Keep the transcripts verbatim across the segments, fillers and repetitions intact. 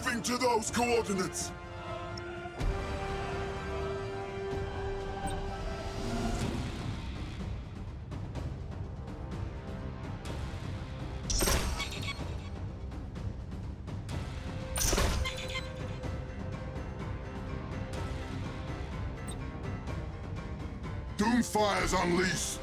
Moving to those coordinates. Doomfire's unleashed.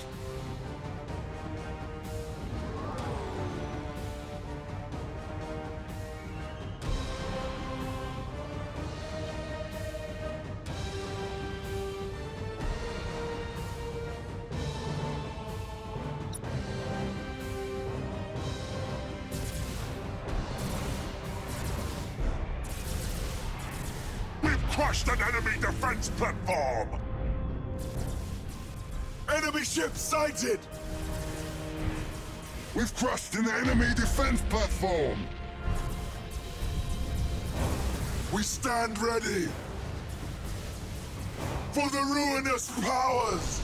Crushed an enemy defense platform! Enemy ship sighted! We've crushed an enemy defense platform! We stand ready! For the ruinous powers!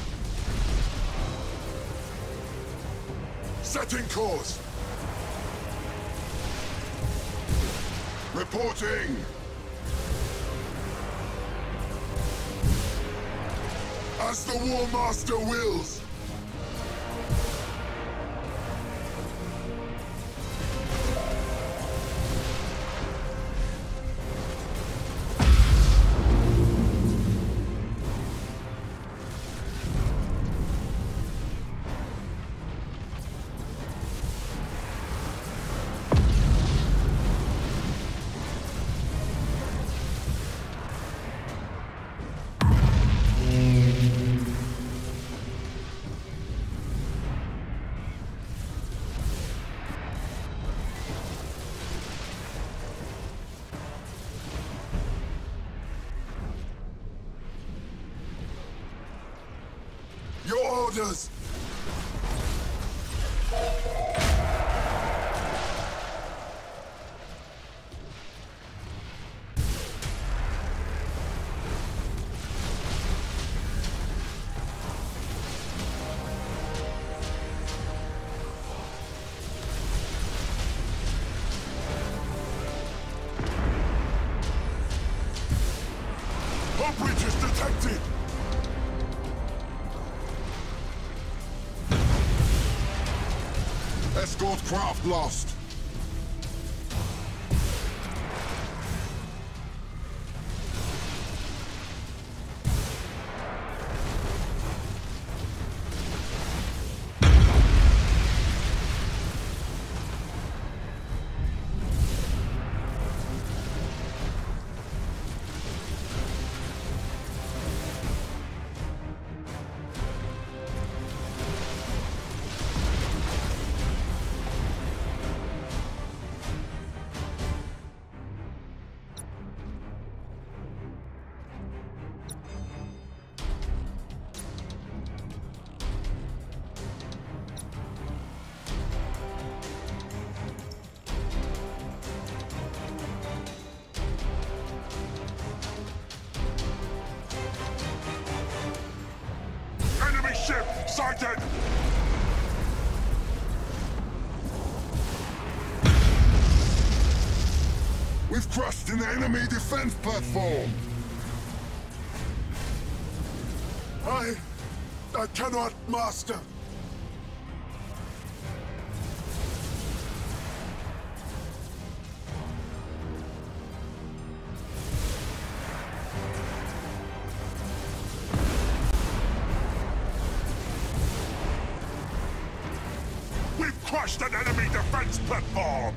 Setting course! Reporting! As the War Master wills! Your orders! Our breach is detected! Escort craft lost. Ship sighted! We've crushed an enemy defense platform! I... I cannot, Master. We've crushed an enemy defense platform!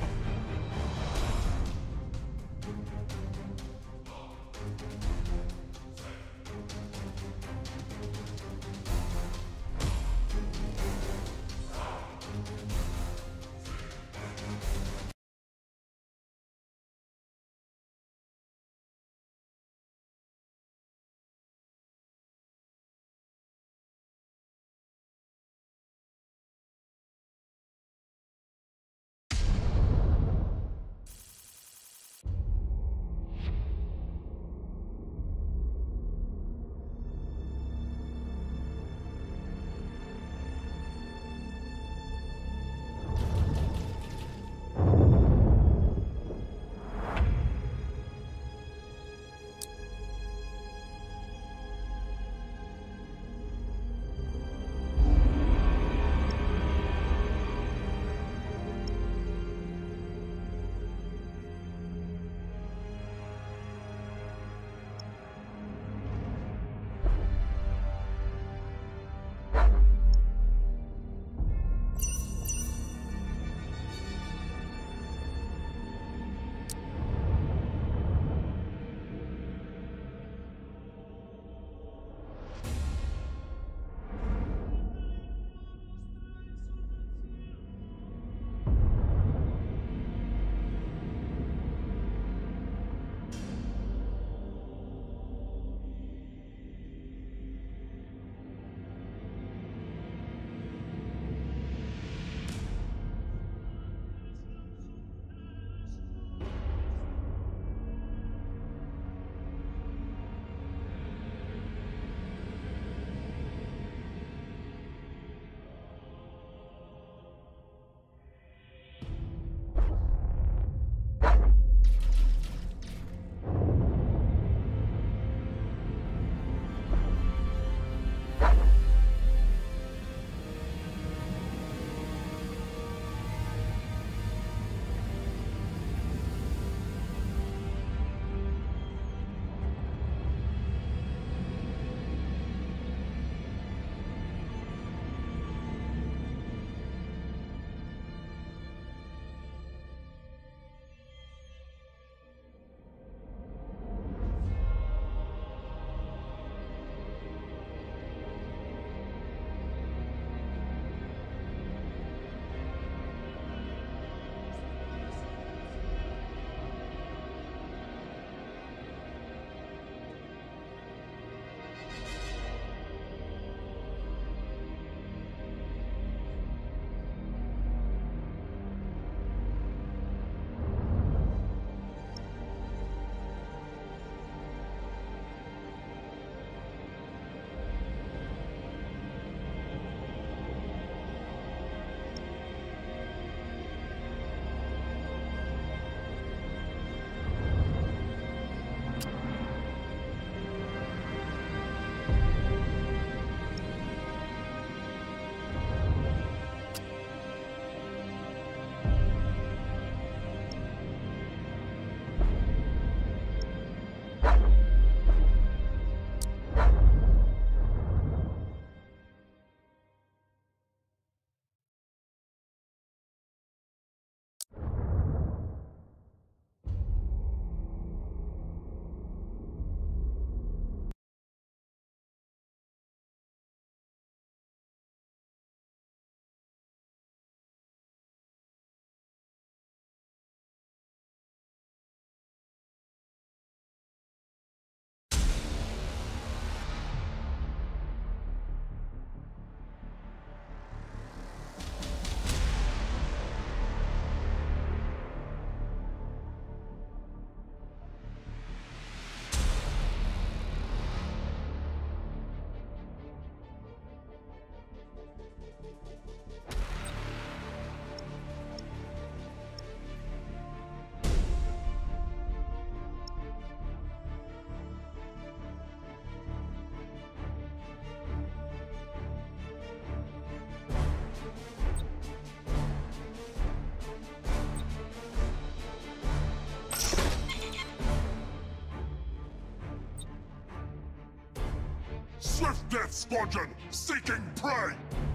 Swift Death Squadron, seeking prey!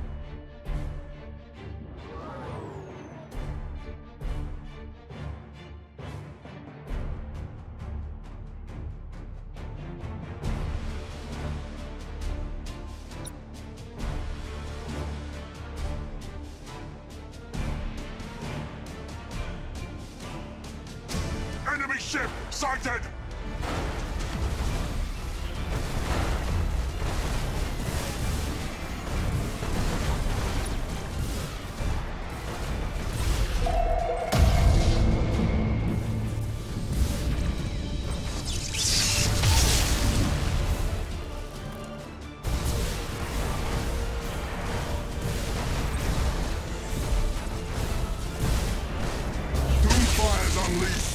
Enemy ship sighted! Doomfire unleashed.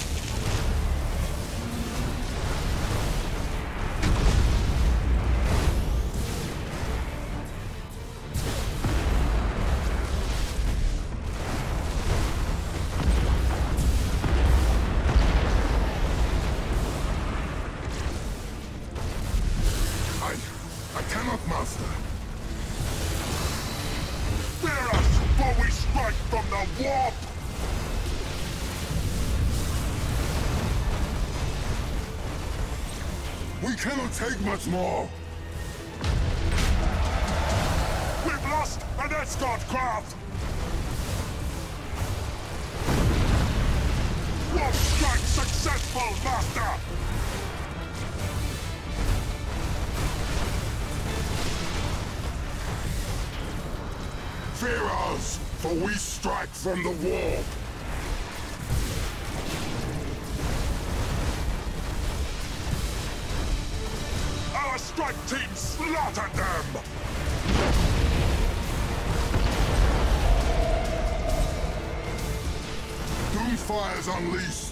I... I cannot master. Fear us, for we strike from the warp! We cannot take much more. We've lost an escort craft! Warp strike successful, Master! Fear us, for we strike from the warp. Our strike team slaughtered them! Doomfire's unleashed.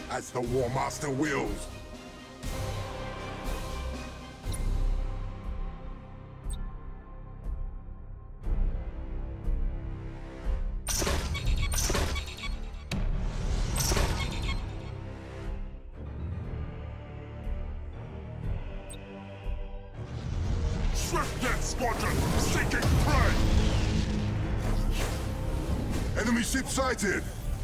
as the War Master wills. Swift Death Squadron, seeking prey! Enemy ship sighted!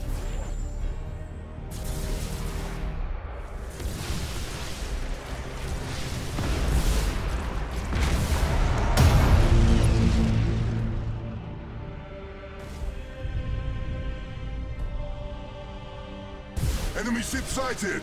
Enemy ship sighted!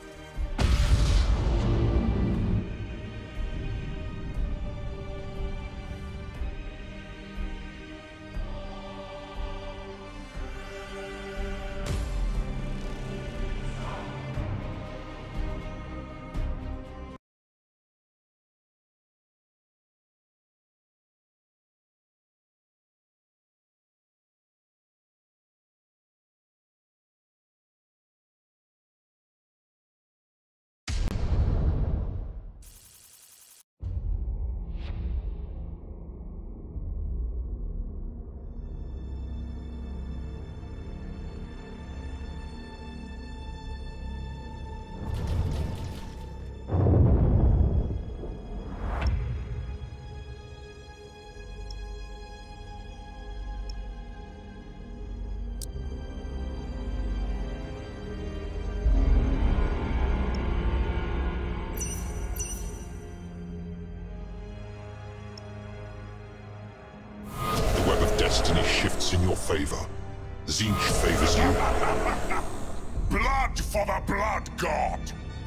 Destiny shifts in your favor. Zinch favors you. Blood for the Blood God!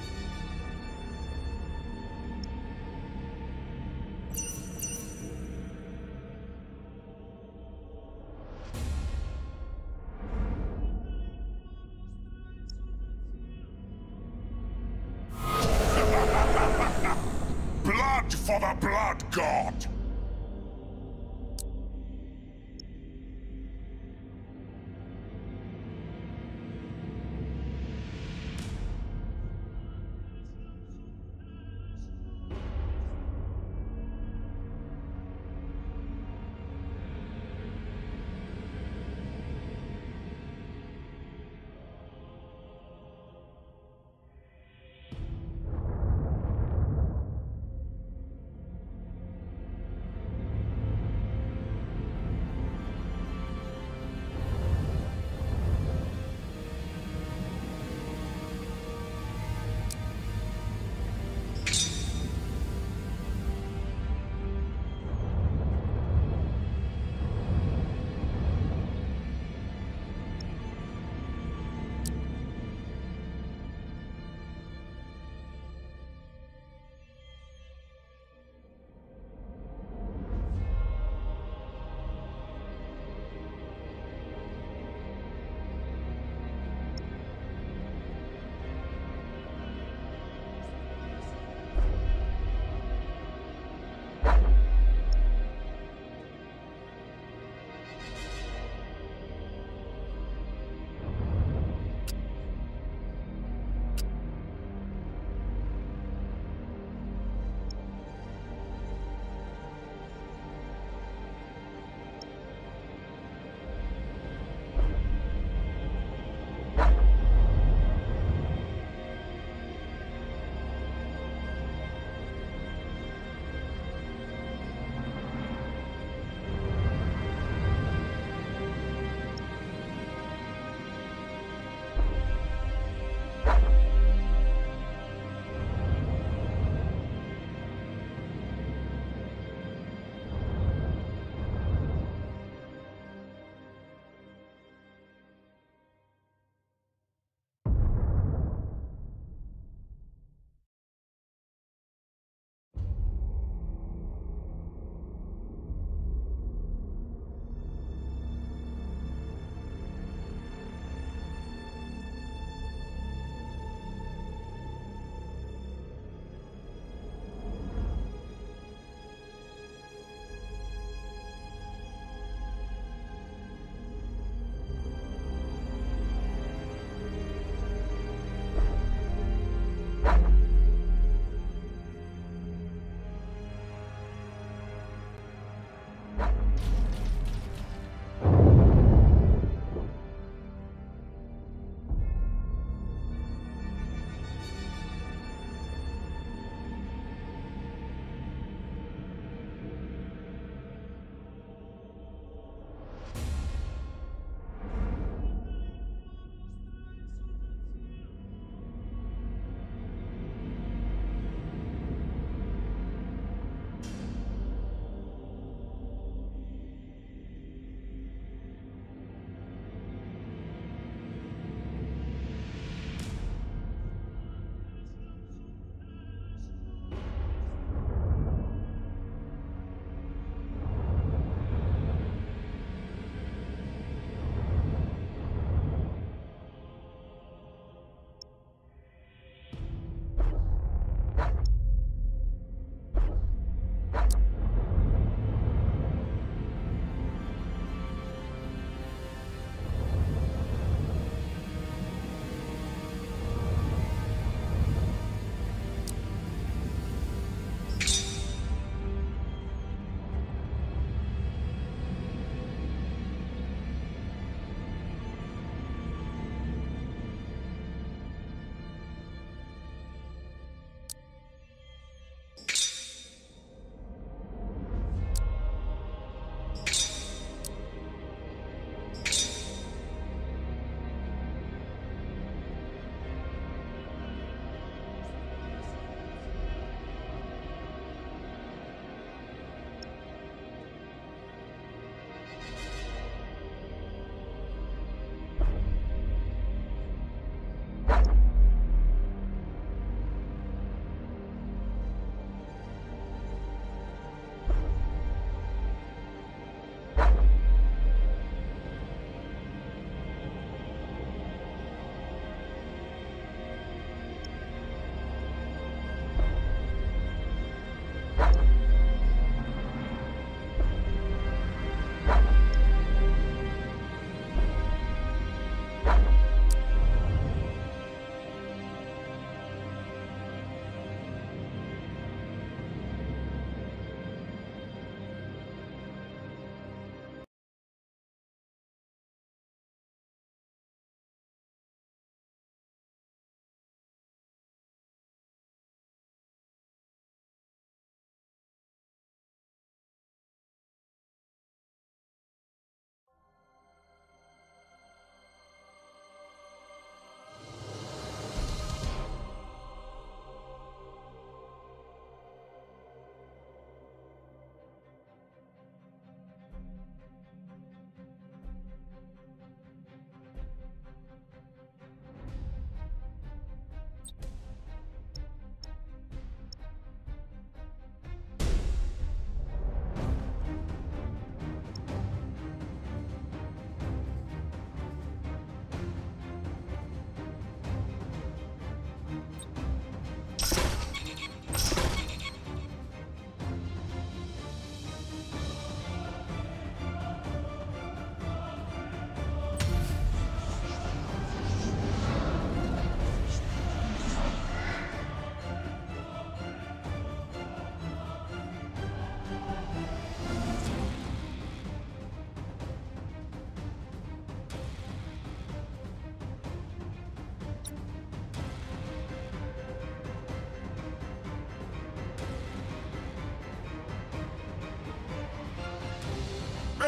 Blood for the Blood God!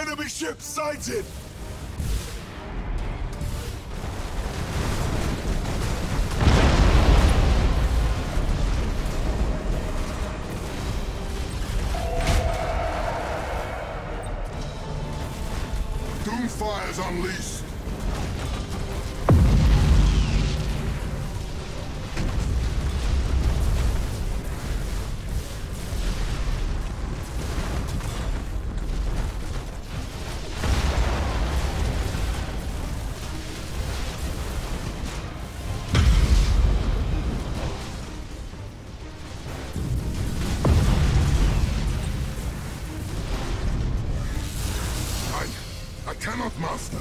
Enemy ship sighted! Doomfire's unleashed. I cannot, Master.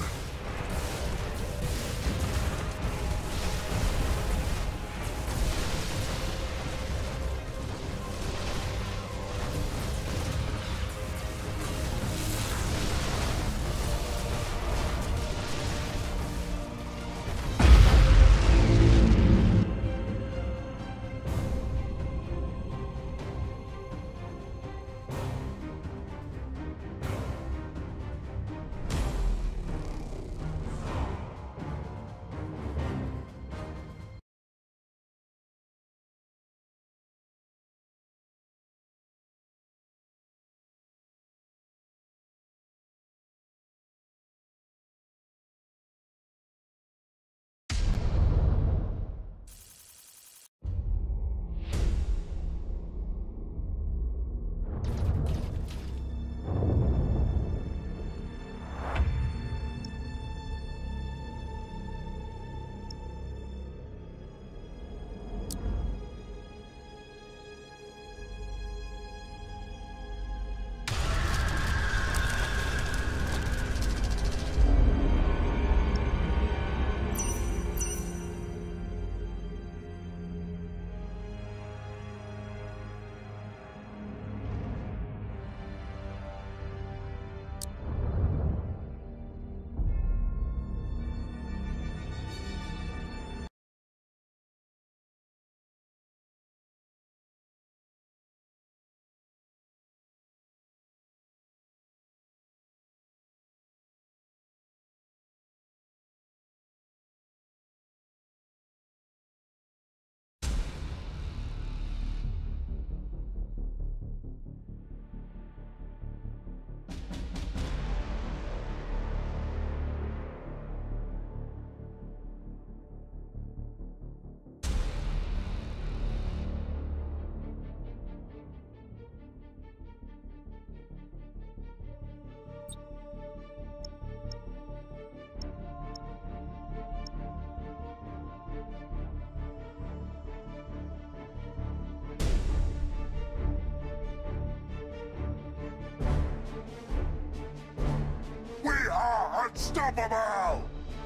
Unstoppable!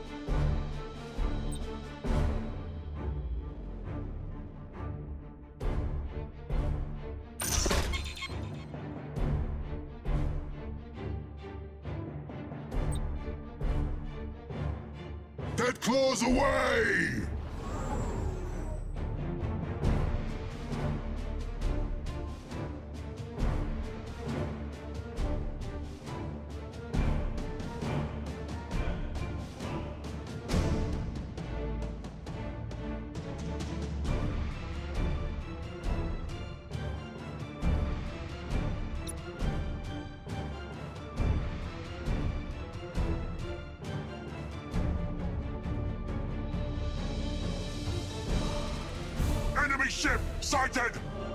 Dead claws away! Enemy ship sighted!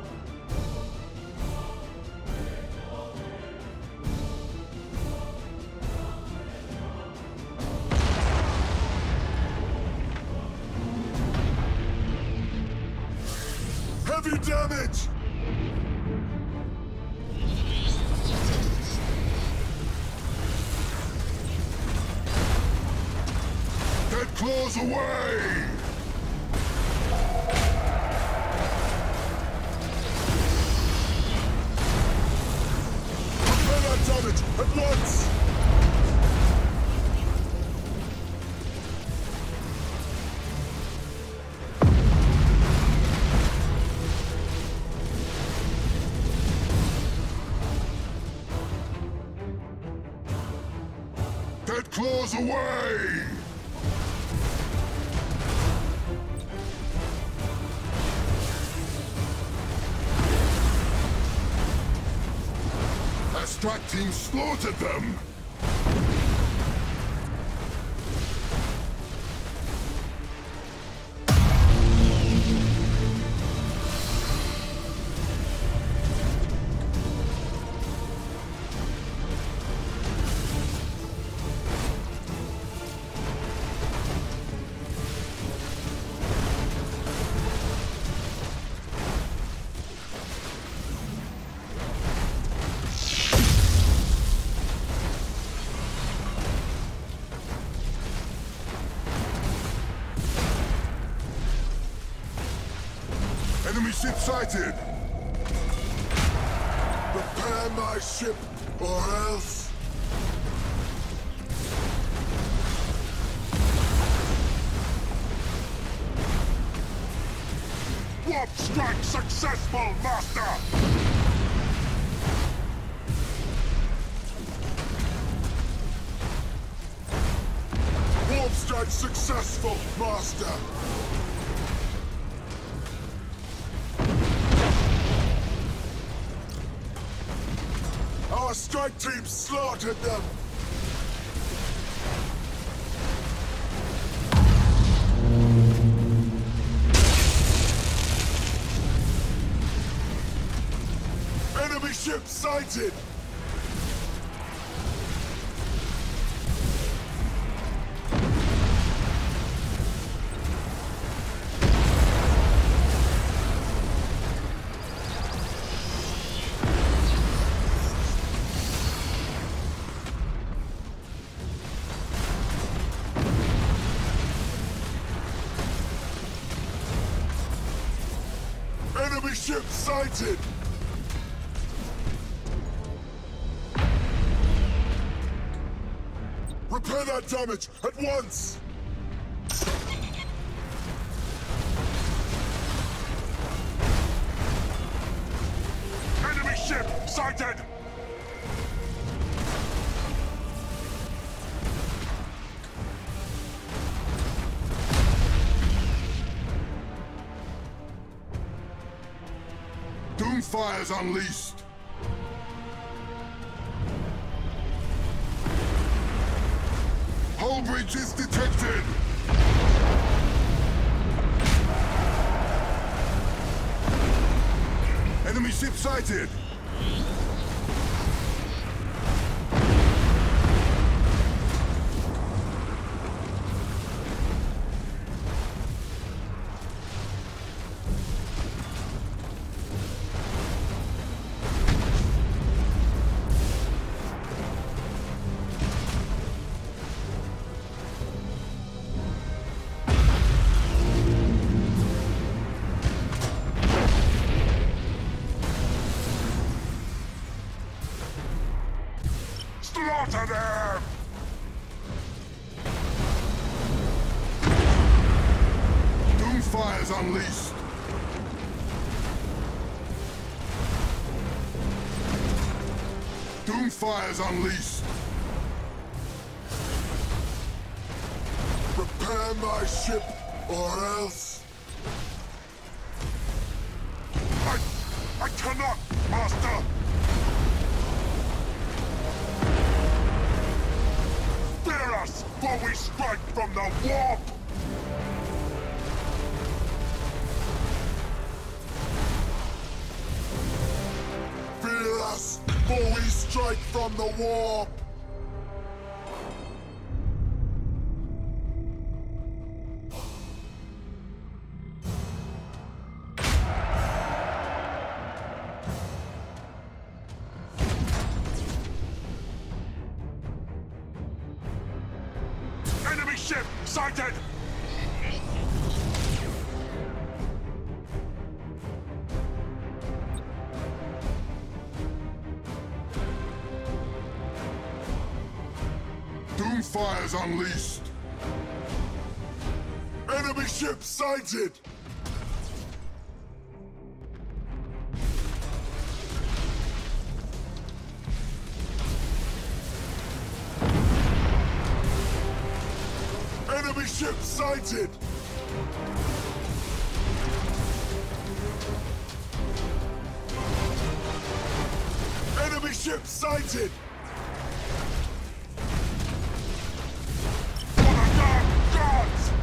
Heavy damage! Dead claws away! Repair that damage at once! claws away! Our strike team slaughtered them! Enemy ship sighted! Prepare my ship, or else... Warp strike successful, Master! Warp strike successful, Master! Our strike team slaughtered them! Enemy ship sighted! Enemy ship sighted! Repair that damage at once! Enemy ship sighted! Doomfire's unleashed! Hull breach is detected! Enemy ship sighted! Slaughter them! Doomfire's unleashed! Doomfire's unleashed! Prepare my ship, or else... I... I cannot, Master! Fear us, for we strike from the warp! Fear us, for we strike from the warp! Enemy ship sighted! Doomfire's unleashed! Enemy ship sighted! Enemy ship sighted! Enemy ship sighted! For the dark gods!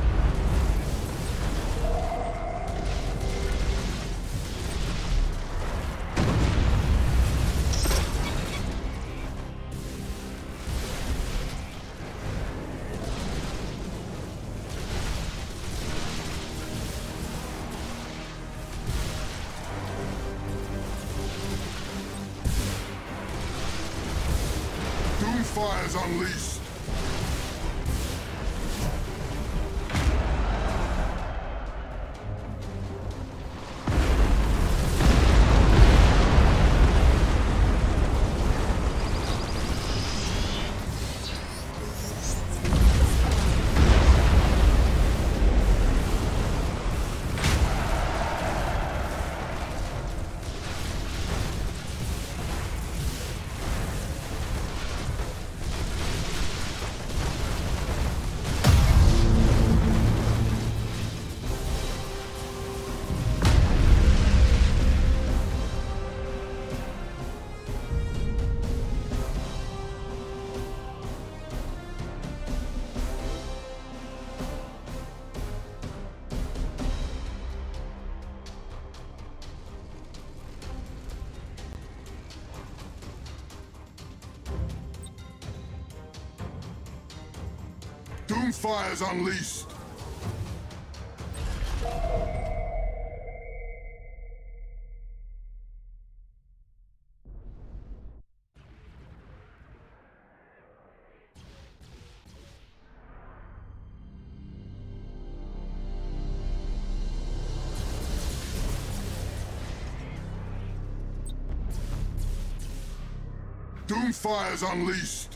Doomfire's unleashed! Doomfire's unleashed! Doomfire's unleashed!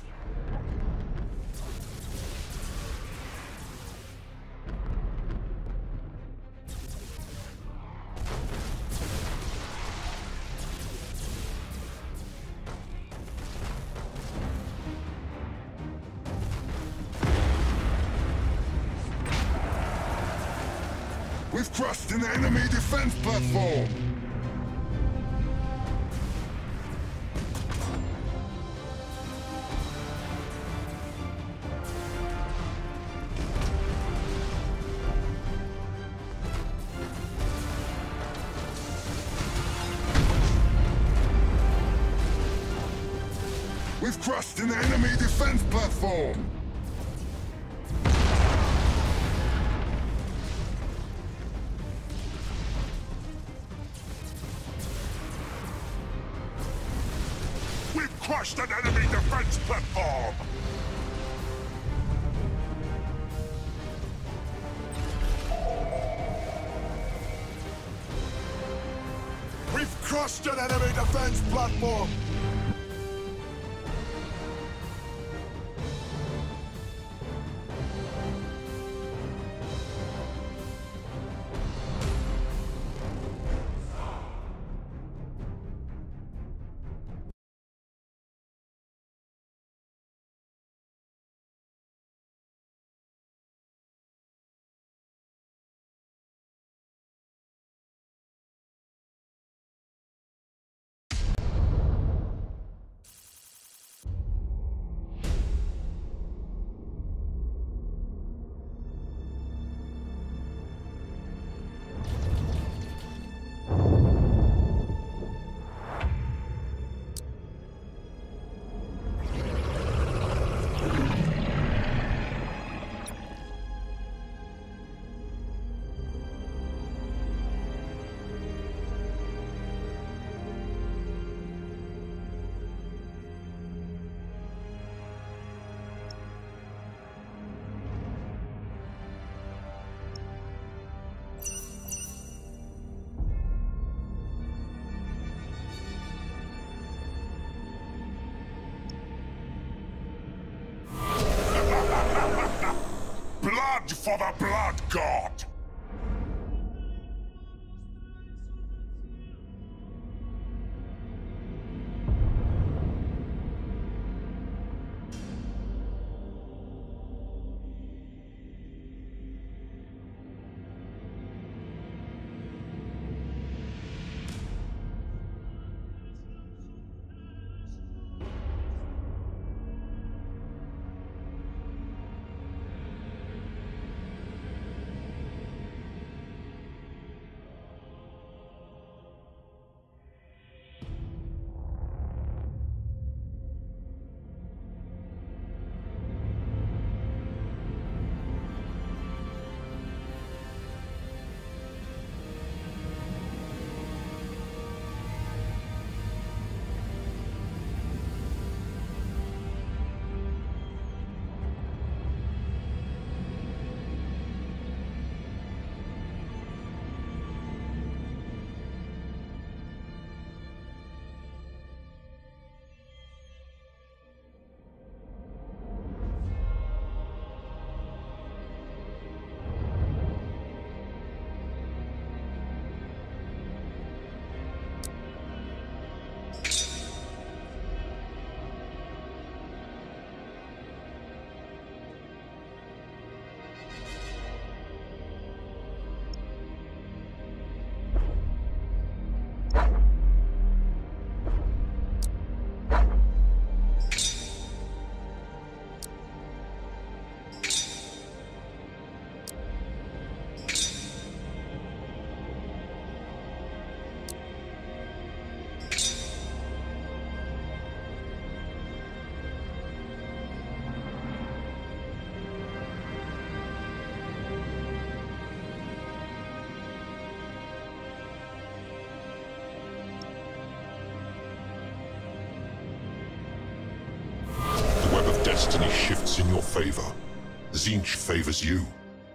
We've crushed an enemy defense platform! We've crushed an enemy defense platform! We've crushed an enemy defense platform! We've crushed an enemy defense platform! Blood for the Blood God! shifts in your favor. Tzeentch favors you.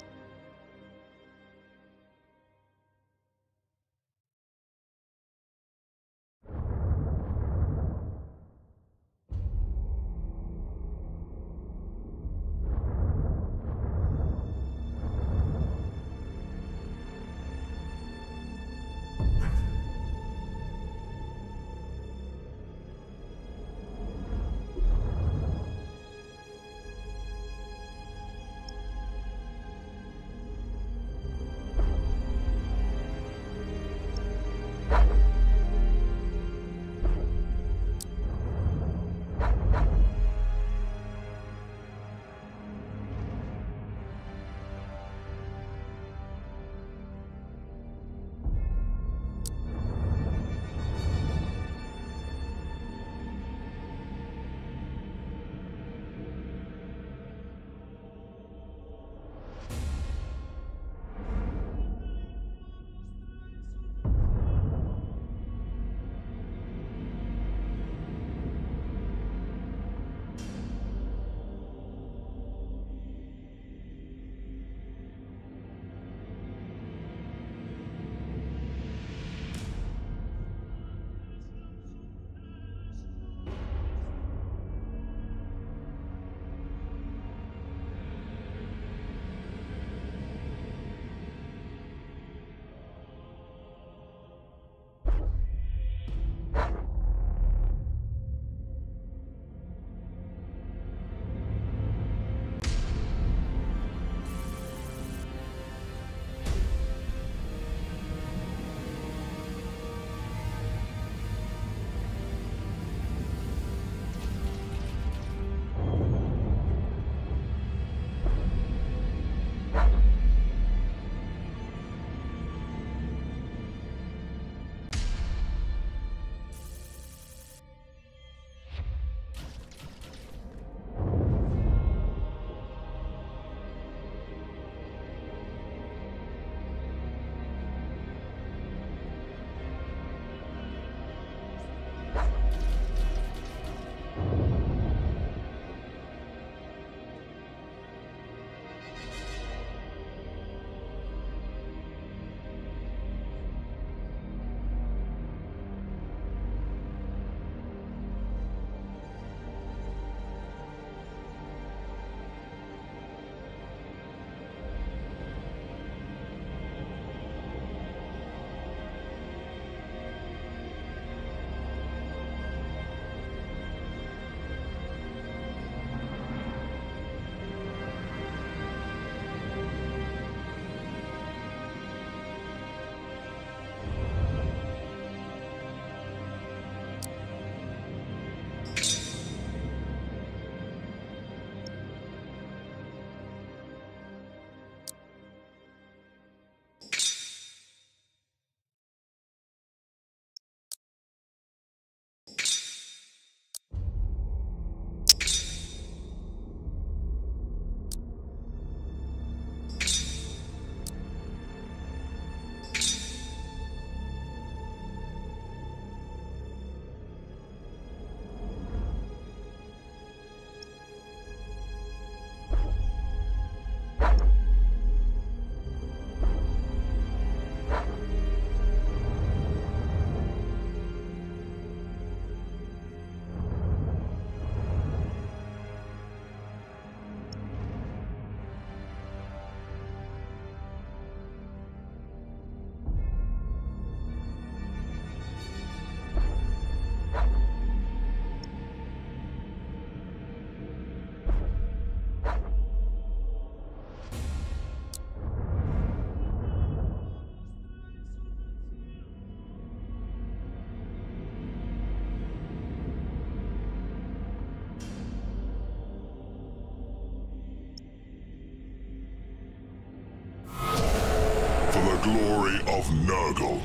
glory of Nurgle.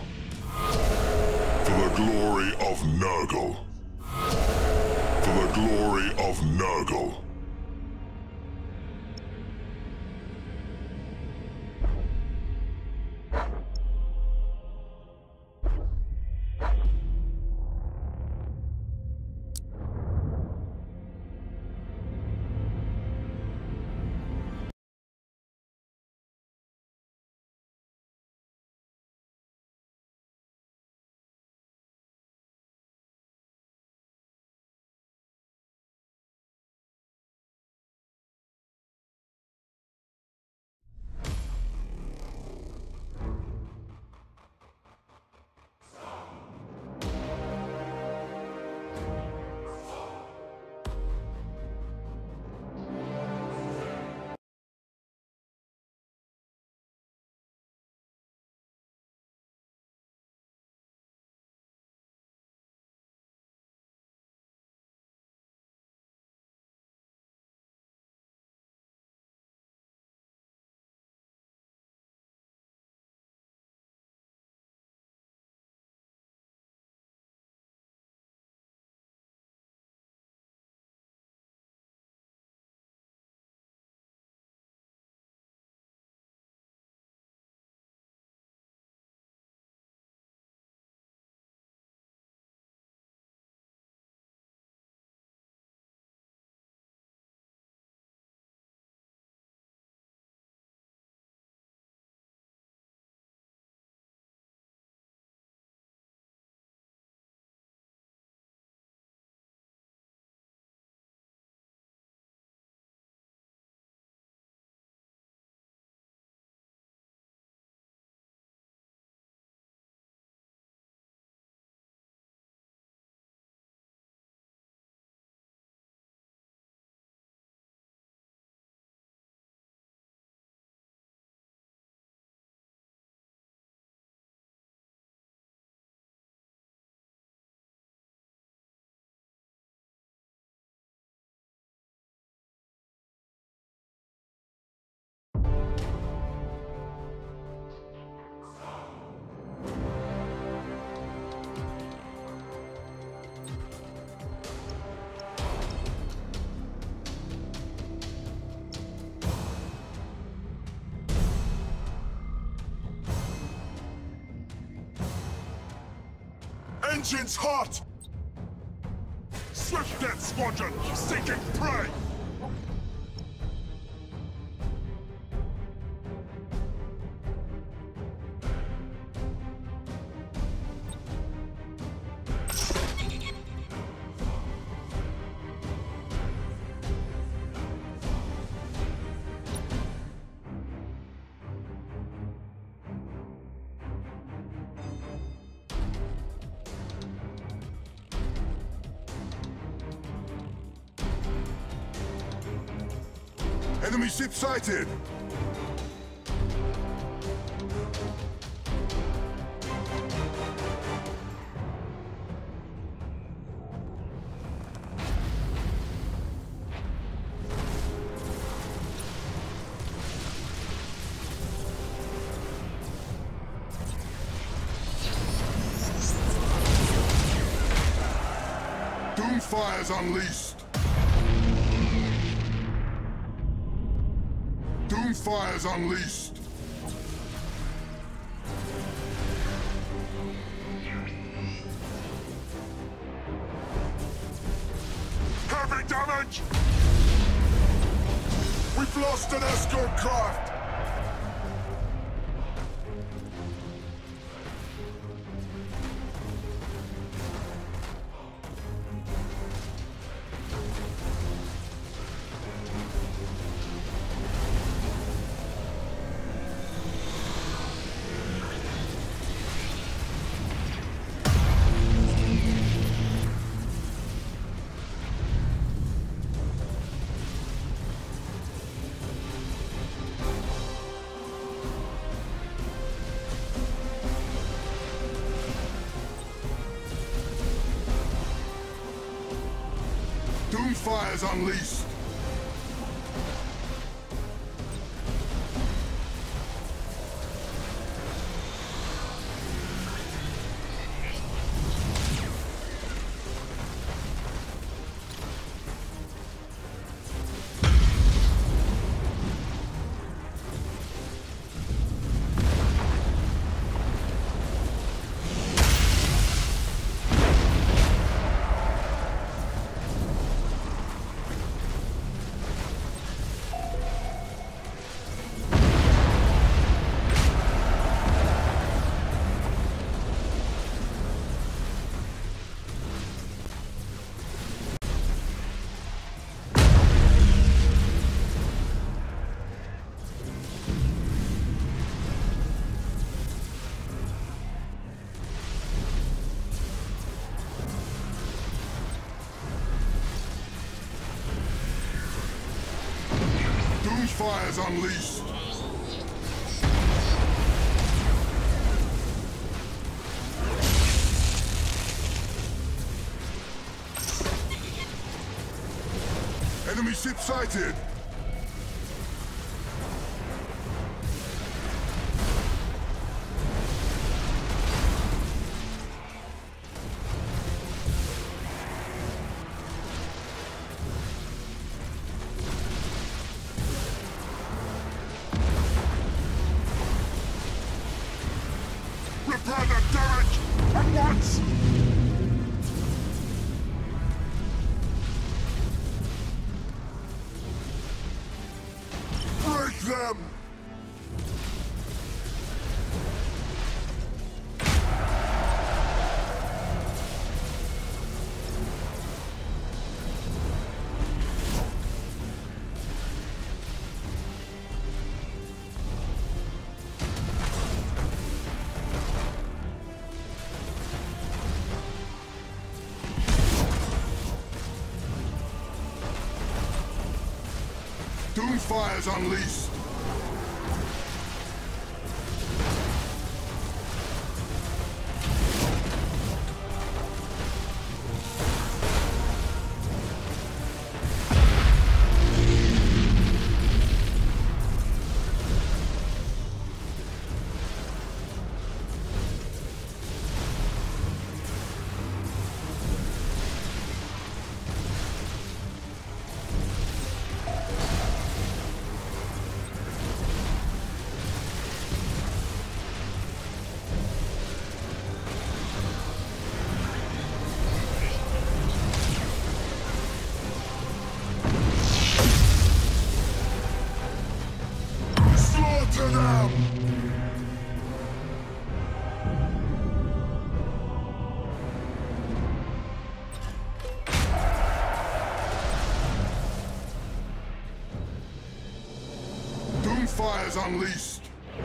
For the glory of Nurgle. For the glory of Nurgle. engine's hot! Swift Death Squadron, seeking prey! Enemy ship sighted! Doomfire's unleashed! Doomfire's unleashed! Heavy damage! We've lost an escort craft! Doomfire's unleashed! Doomfire's unleashed! Enemy ship sighted! Repair the damage! At once! Break them! Doomfire's unleashed! Scatter them! Doomfire's unleashed.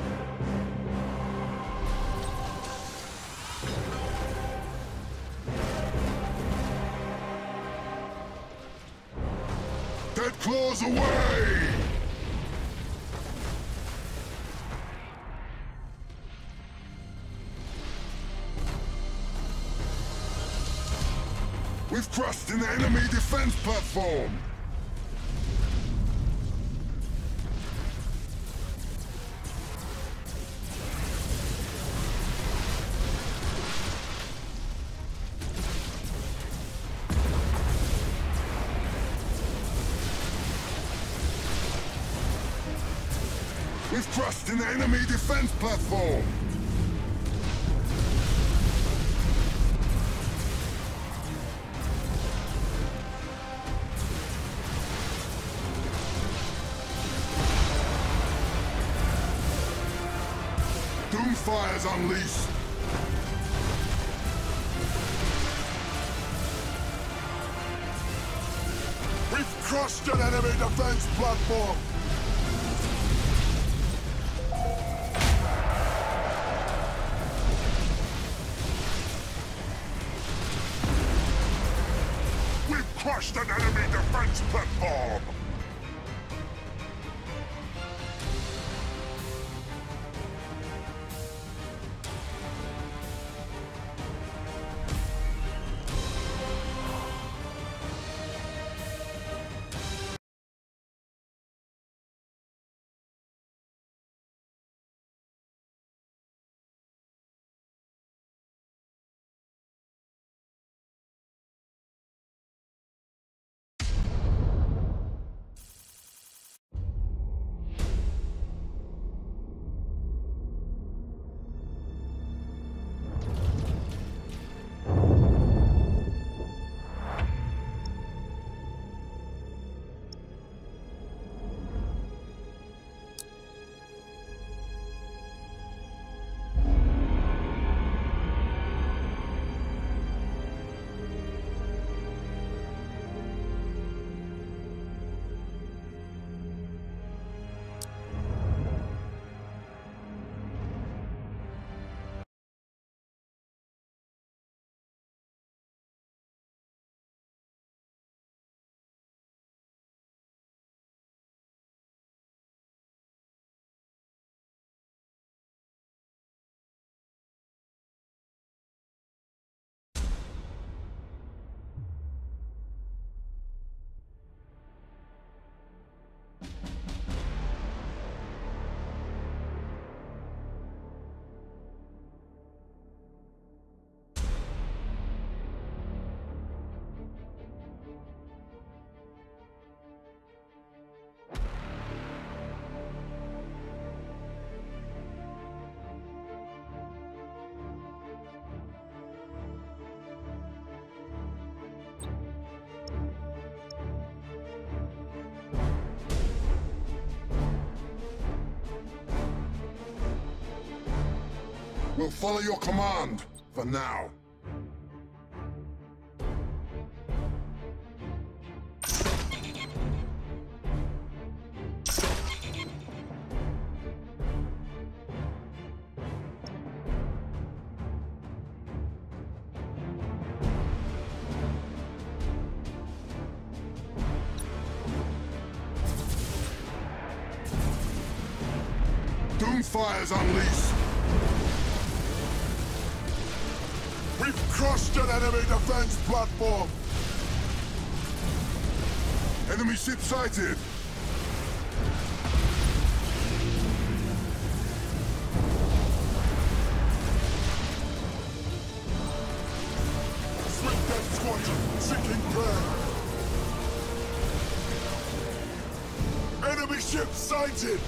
Dead claws away! We've crushed an enemy defense platform! We've crushed an enemy defense platform! Doomfire's unleashed! We've crushed an enemy defense platform! Crushed an enemy defense platform! We'll follow your command, for now. Doomfire's unleashed! We've crushed an enemy defense platform! Enemy ship sighted! Swift Death Squadron, sinking ground! Enemy ship sighted!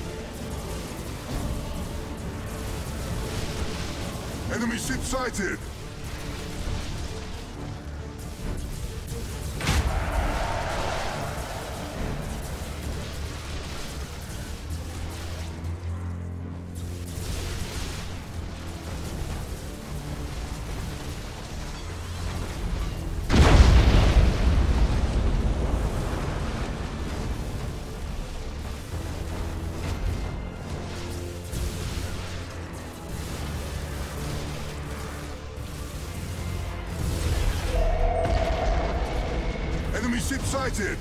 Enemy ship sighted! sighted!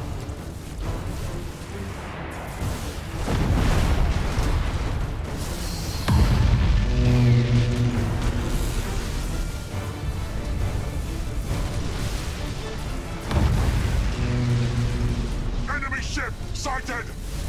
Enemy ship sighted!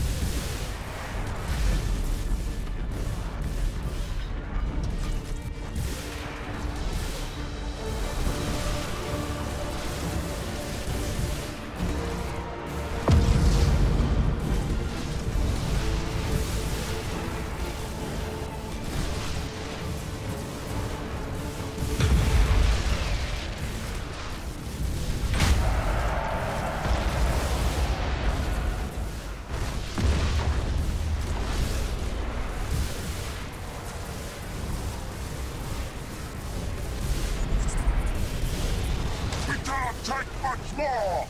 Take much more!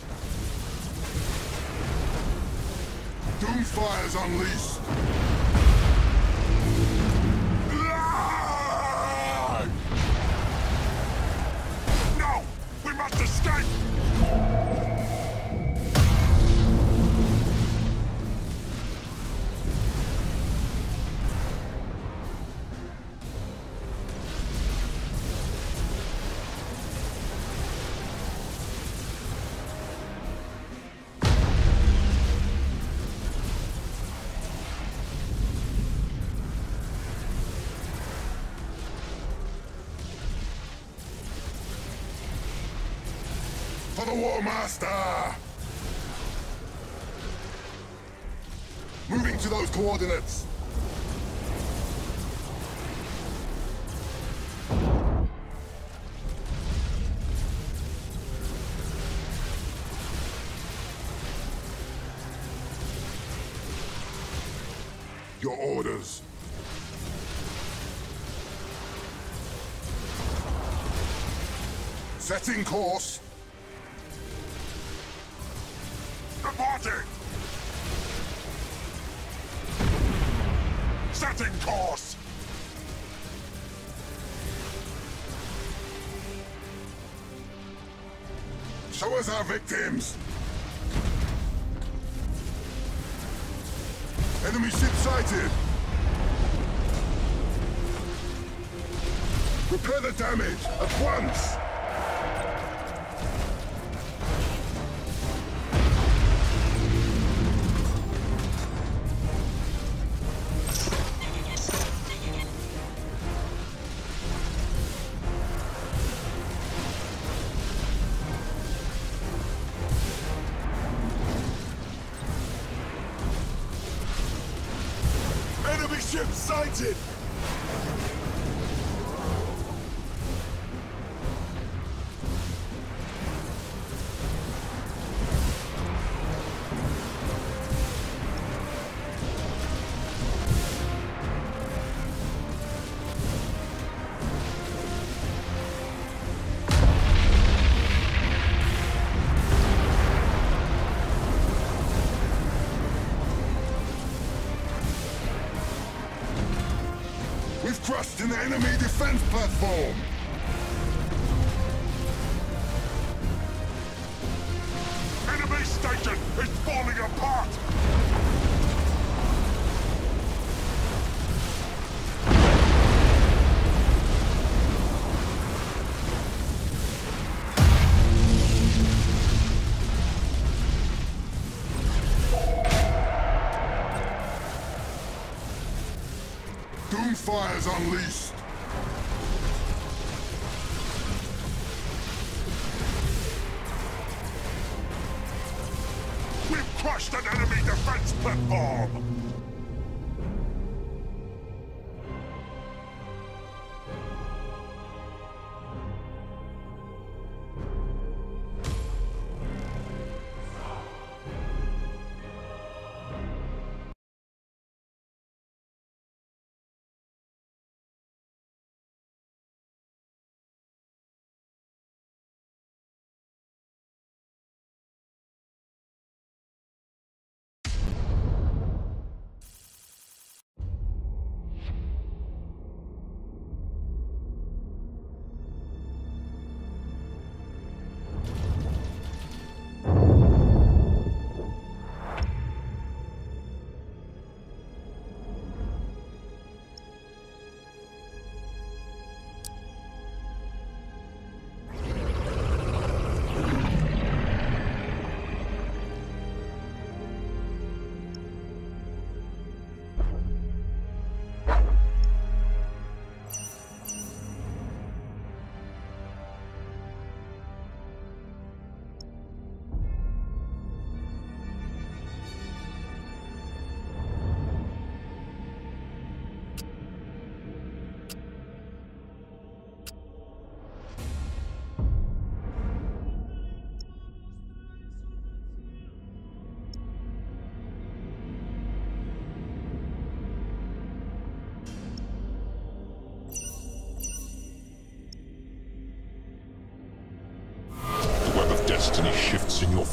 Doomfire's unleashed! No! We must escape! For the War Master! Moving to those coordinates! Your orders. Setting course. Reporting! Setting course! Show us our victims! Enemy ship sighted! Repair the damage at once! Enemy ship sighted! We've crushed an enemy defense platform! Enemy station is falling apart! Doomfire's unleashed! We've crushed an enemy defense platform!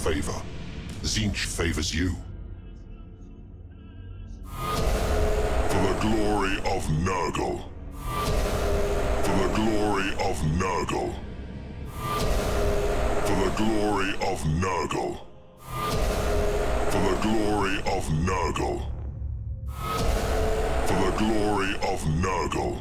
favor. Tzeentch favors you. For the glory of Nurgle. For the glory of Nurgle. For the glory of Nurgle. For the glory of Nurgle. For the glory of Nurgle.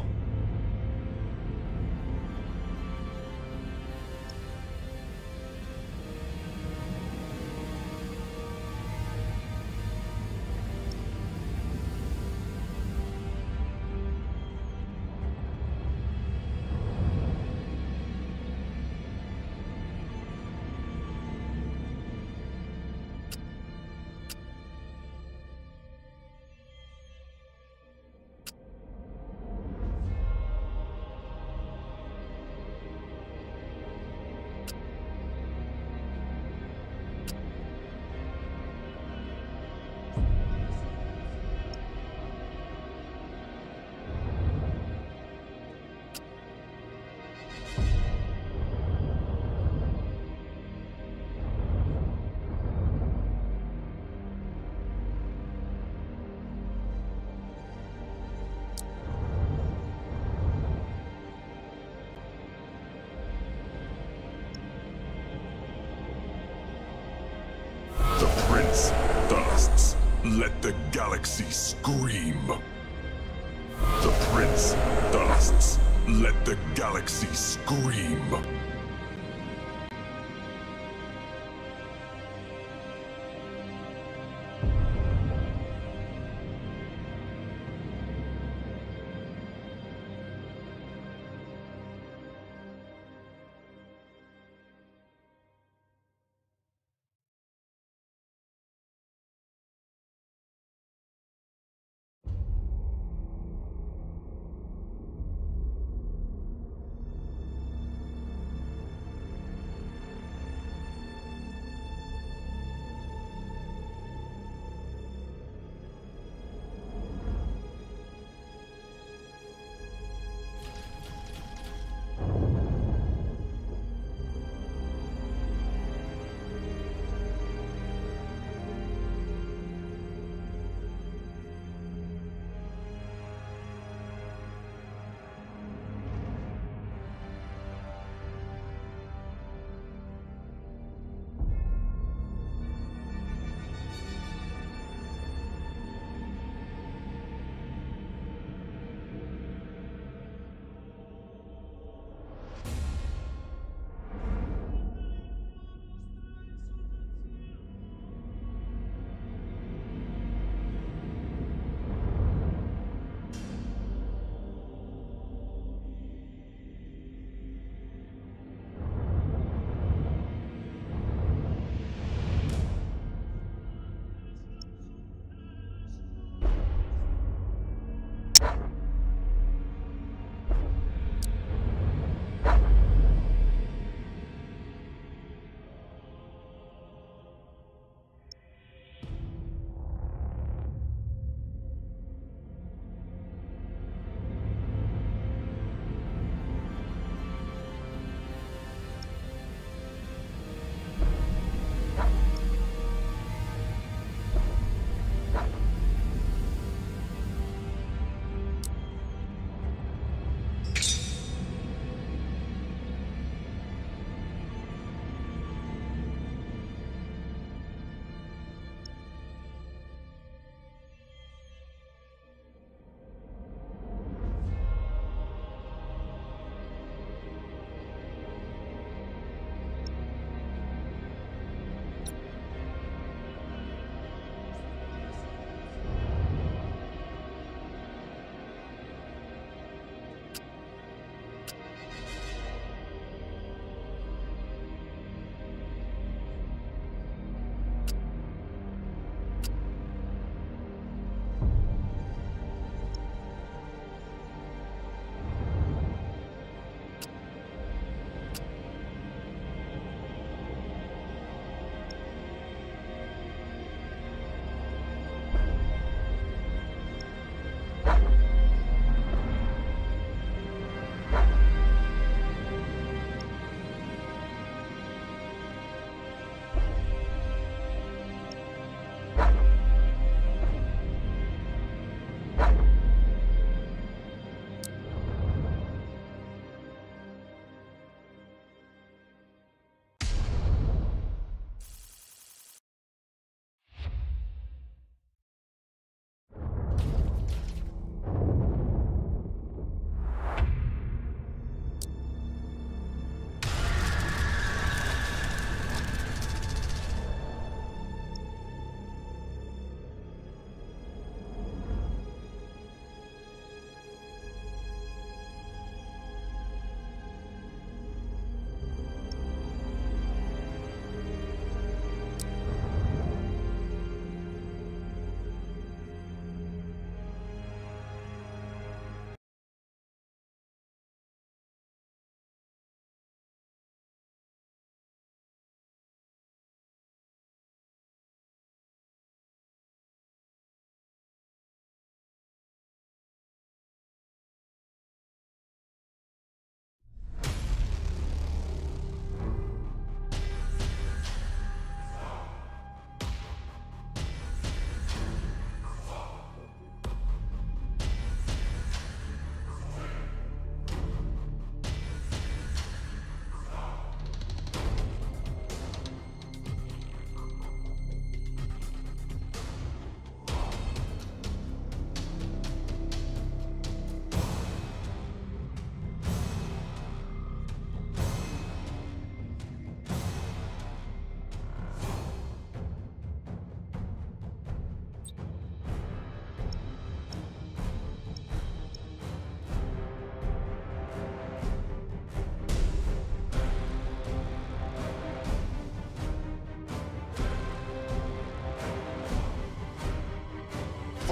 Let the galaxy scream. The Prince thirsts. Let the galaxy scream.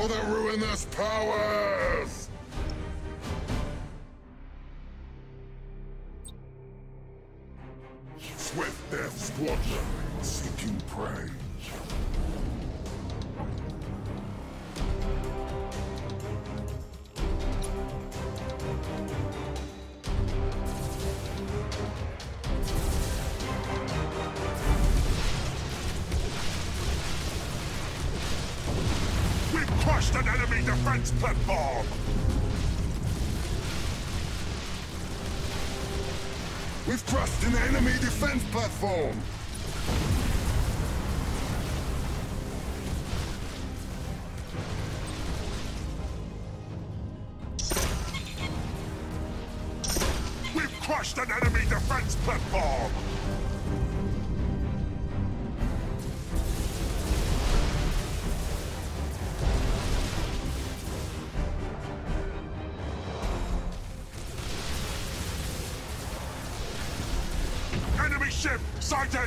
for the ruinous powers! Swift Death Squadron, seeking prey. We've crushed an enemy defense platform! We've crushed an enemy defense platform! We've crushed an enemy defense platform! Enemy ship sighted!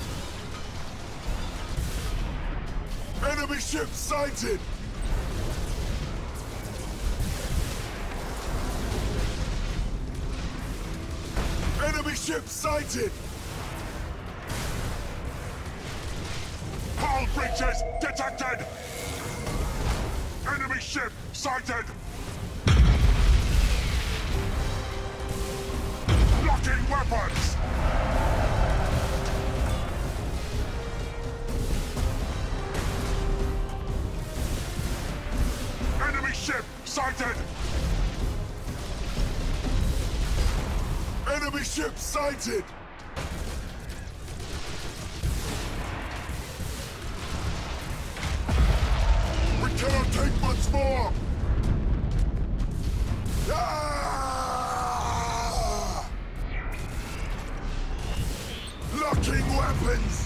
Enemy ship sighted! Enemy ship sighted! Hull breaches detected! Enemy ship sighted! Locking weapons! Enemy ship sighted! Enemy ship sighted! We cannot take much more! Ah! Locking weapons!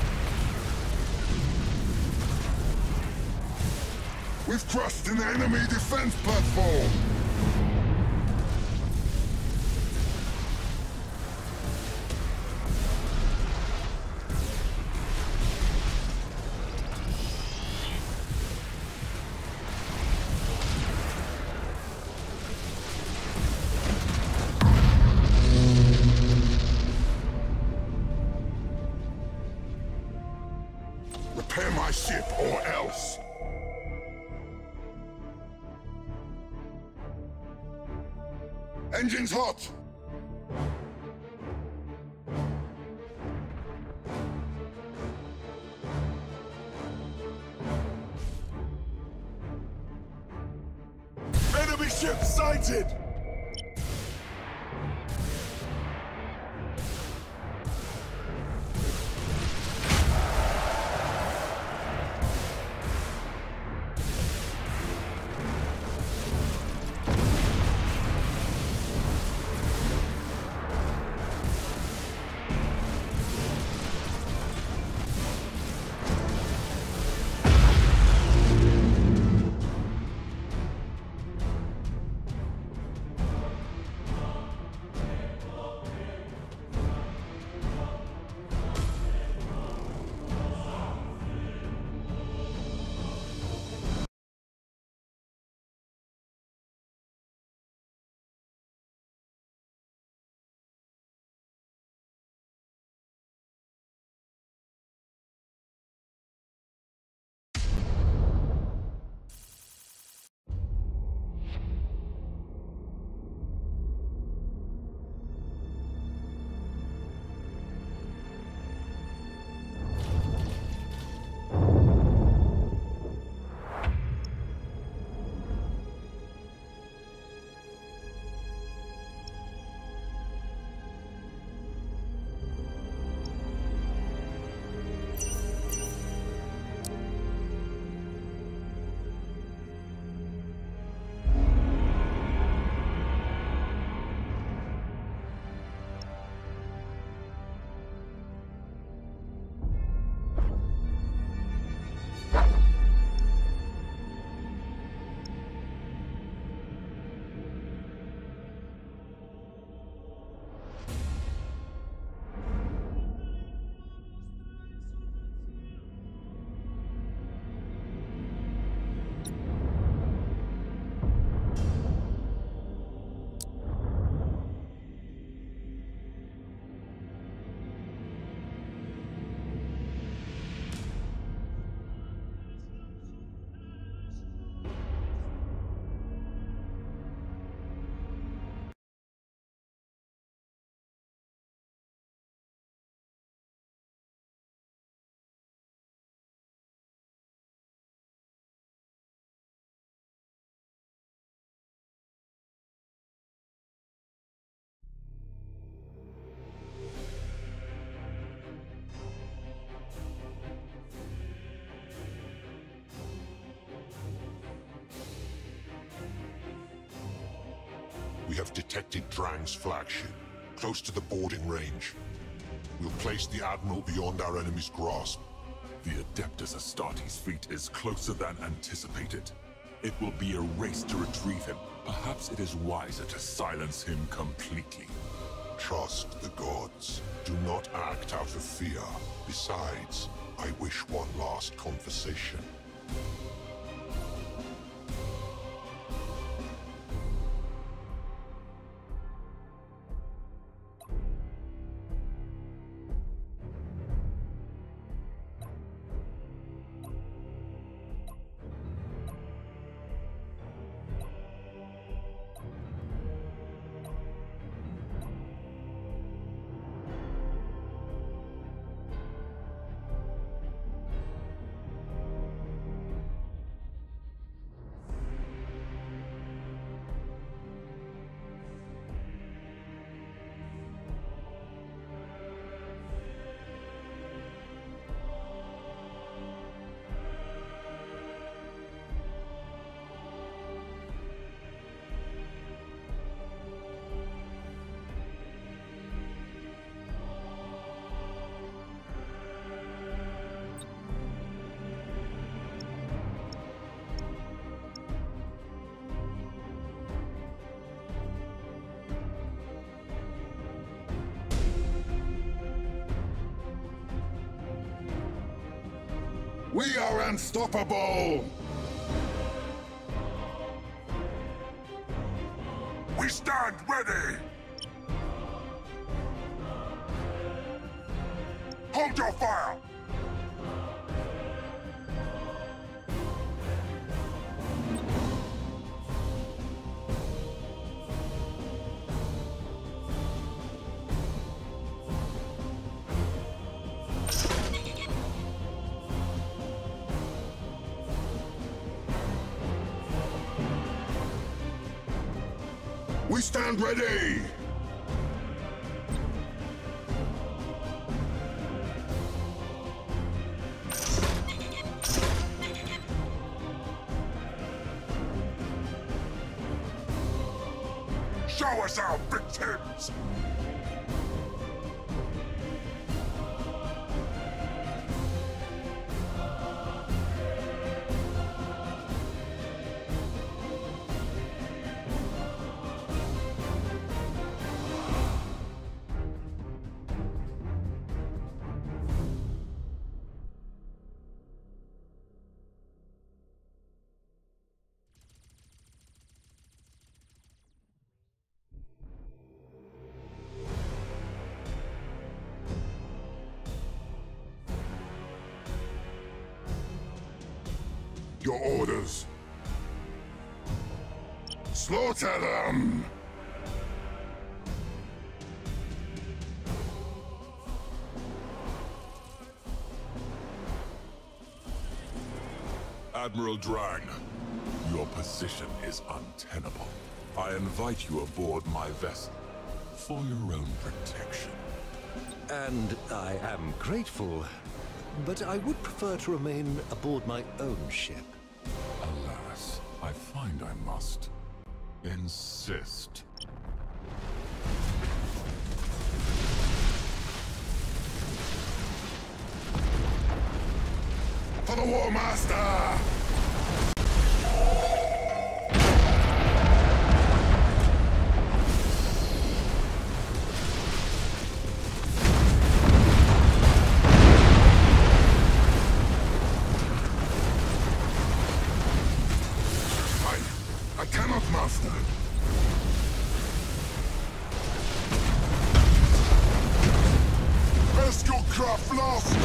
We've crushed an enemy defense platform! Repair my ship or else! Engines hot! Enemy ship sighted! We have detected Drang's flagship, close to the boarding range. We'll place the Admiral beyond our enemy's grasp. The Adeptus Astartes fleet is closer than anticipated. It will be a race to retrieve him. Perhaps it is wiser to silence him completely. Trust the gods. Do not act out of fear. Besides, I wish one last conversation. We are unstoppable! We stand ready! Hold your fire! We stand ready! Show us our victims! Your orders. Slaughter them! Admiral Drang, your position is untenable. I invite you aboard my vessel for your own protection. And I am grateful, but I would prefer to remain aboard my own ship. Alas, I find I must insist. For the War Master! I cannot master. Rescue craft lost!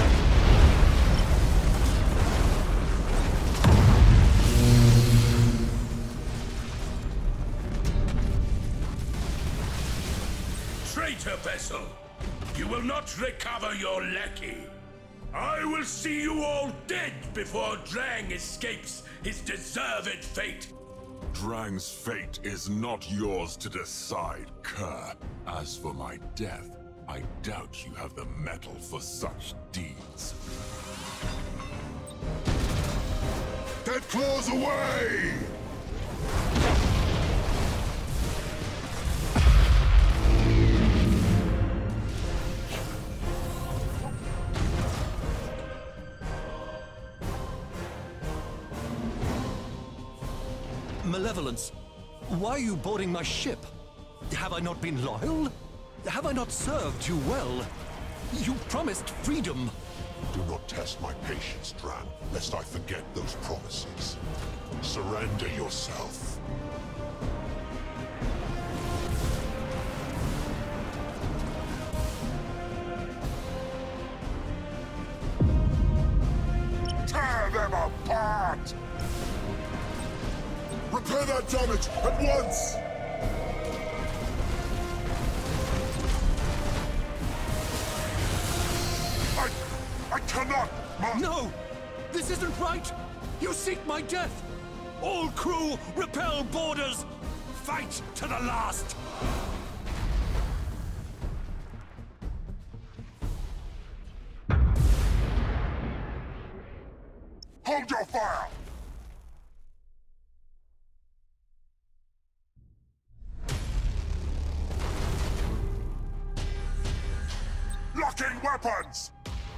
Traitor vessel! You will not recover your lackey! I will see you all dead before Drang escapes his deserved fate! Drang's fate is not yours to decide, Kerr. As for my death, I doubt you have the mettle for such deeds. Dead claws away! malevolence? Why are you boarding my ship? Have I not been loyal? Have I not served you well? You promised freedom. Do not test my patience, Dran, lest I forget those promises. Surrender yourself. Tear them apart! Repair that damage at once! I... I cannot! Ma- No! This isn't right! You seek my death! All crew, repel boarders! Fight to the last! Hold your fire! Locking weapons!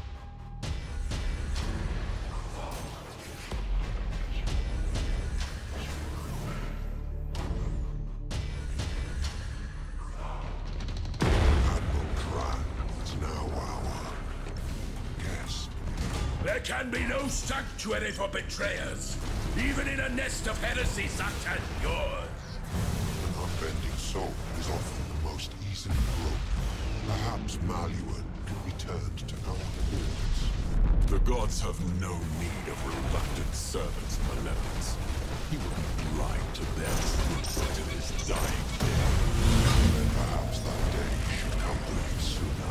There can be no sanctuary for betrayers, even in a nest of heresy such as yours. An unbending soul is often the most easily broken. Perhaps Maluan can be turned to our cause. The gods have no need of reluctant servants' malevolence. He will be blind to their truth until his dying day. And perhaps that day should come very soon.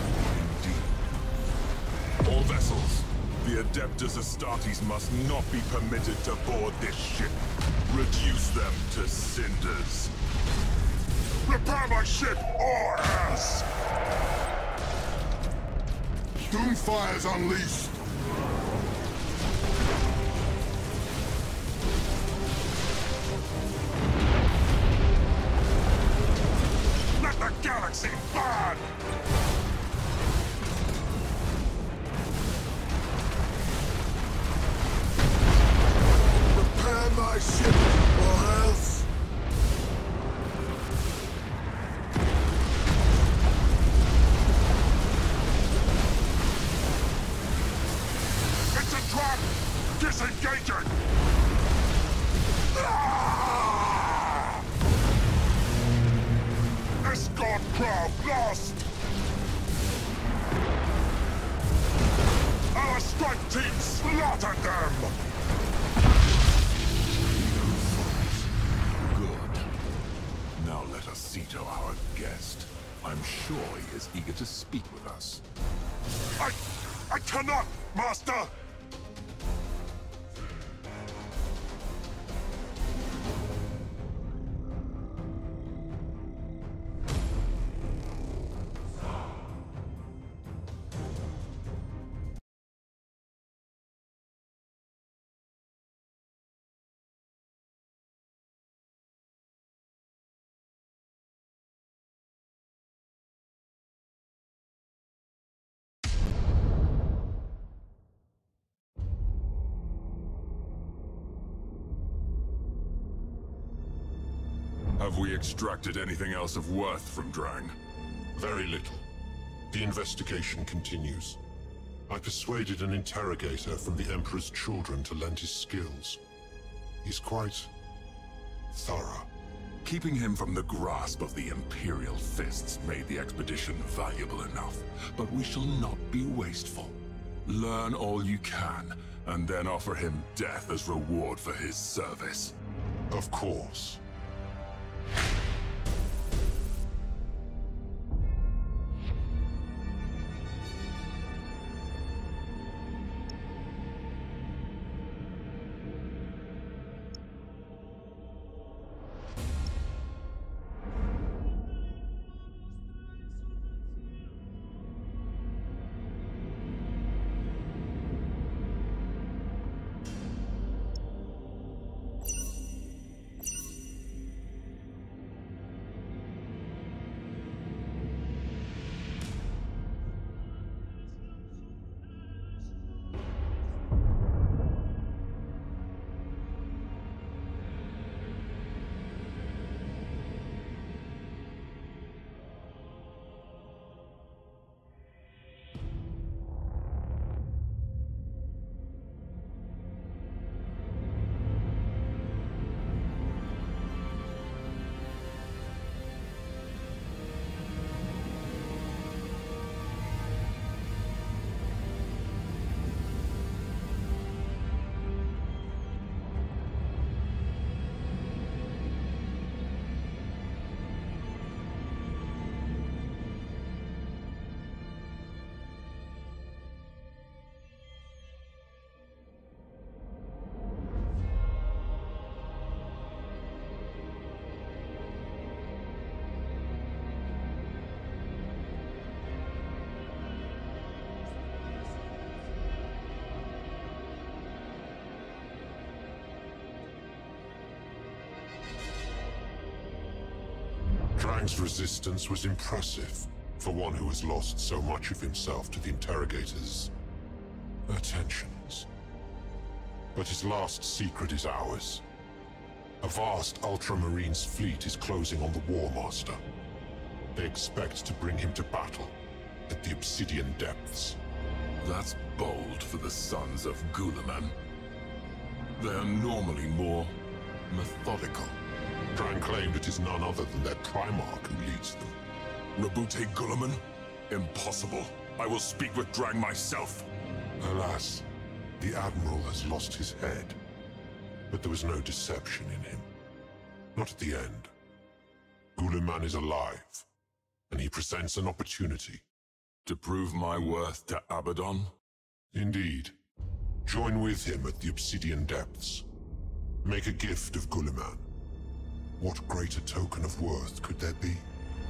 Indeed. All vessels, the Adeptus Astartes must not be permitted to board this ship. Reduce them to cinders. Repair my ship, or else! Doomfire's unleashed! Let the galaxy burn! Repair my ship, or else... It's a trap! Disengaging! Ah! Escort craft lost! Our strike team slaughtered them! Good. Now let us see to our guest. I'm sure he is eager to speak with us. I... I cannot, Master! Have we extracted anything else of worth from Drang? Very little. The investigation continues. I persuaded an interrogator from the Emperor's children to lend his skills. He's quite... thorough. Keeping him from the grasp of the Imperial fists made the expedition valuable enough, but we shall not be wasteful. Learn all you can, and then offer him death as reward for his service. Of course. Drang's resistance was impressive for one who has lost so much of himself to the interrogators' attentions. But his last secret is ours. A vast Ultramarines fleet is closing on the War Master. They expect to bring him to battle at the Obsidian Depths. That's bold for the sons of Guilliman. They are normally more methodical. Drang claimed it is none other than their Primarch who leads them. Rabute Guilliman? Impossible. I will speak with Drang myself. Alas, the Admiral has lost his head. But there was no deception in him. Not at the end. Guilliman is alive, and he presents an opportunity. To prove my worth to Abaddon? Indeed. Join with him at the Obsidian Depths. Make a gift of Guilliman. What greater token of worth could there be?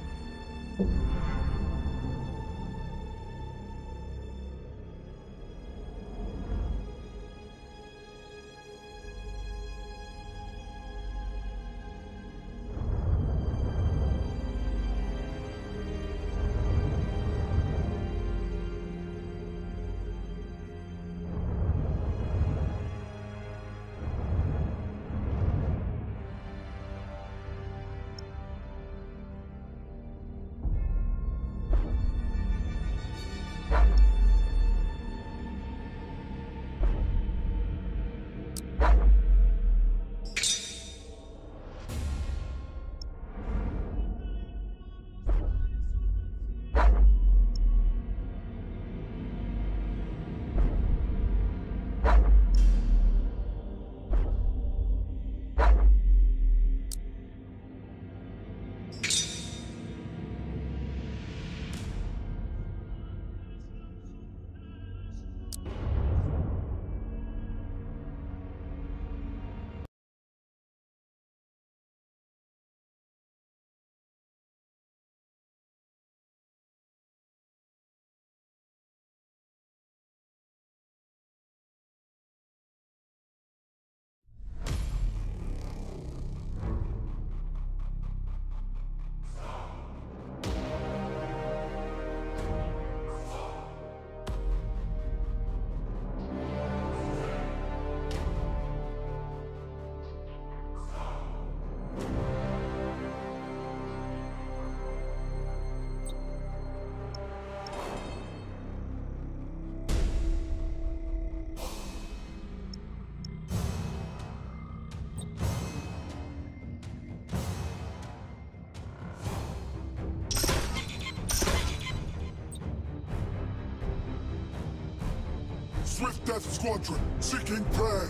Swift Death Squadron, seeking prey!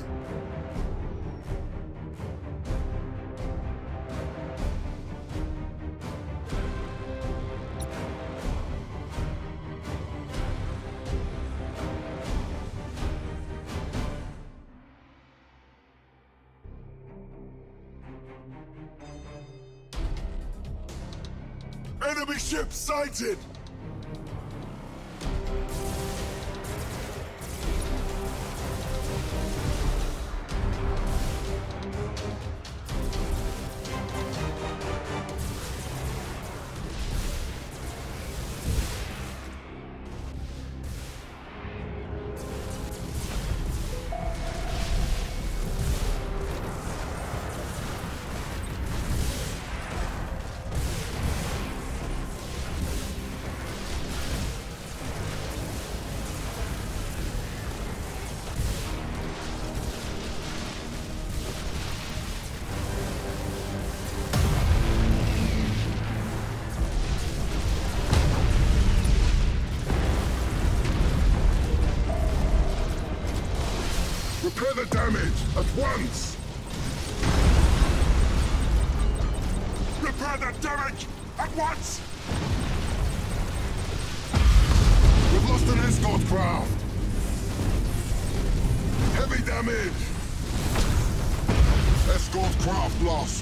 Enemy ship sighted! Repair the damage at once! Repair the damage at once! We've lost an escort craft! Heavy damage! Escort craft lost!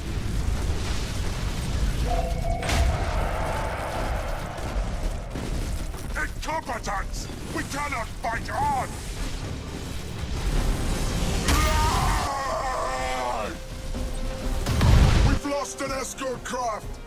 Incompetence! We cannot fight on! We've lost an escort craft!